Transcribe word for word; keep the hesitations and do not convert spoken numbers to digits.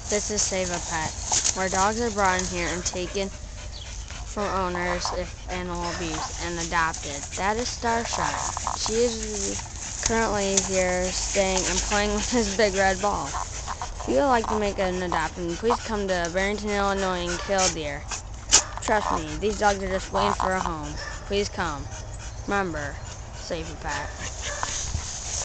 This is Save a Pet, where dogs are brought in here and taken from owners if animal abuse and adopted. That is Starshot. She is currently here staying and playing with his big red ball. If you would like to make an adoption, please come to Barrington, Illinois and Kildeer. Trust me, these dogs are just waiting for a home. Please come. Remember, Save a Pet.